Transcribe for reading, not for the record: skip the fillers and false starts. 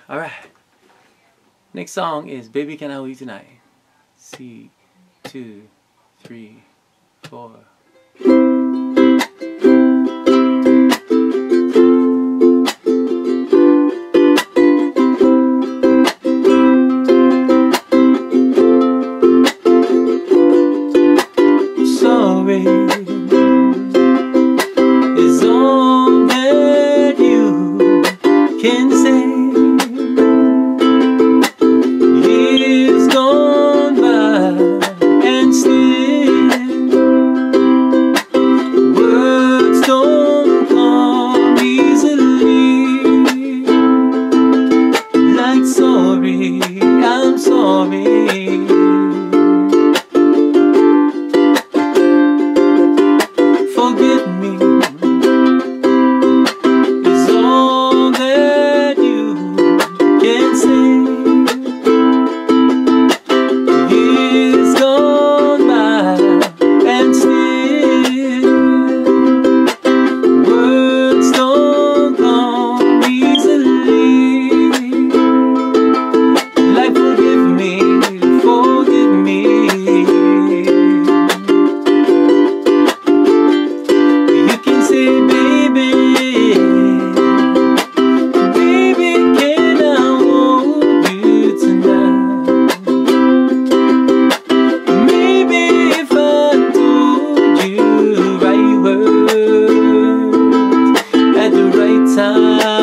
Alright. Next song is Baby Can I Hold You Tonight. C, 2, 3, 4. Sorry is all that you can say. Years gone by and still words don't come easily. Like sorry, I'm sorry. Forgive me is all that you can say. Years gone by and still words don't come easily. Like forgive me, forgive me. Say, baby, baby, can I hold you tonight? Maybe if I told you right words at the right time.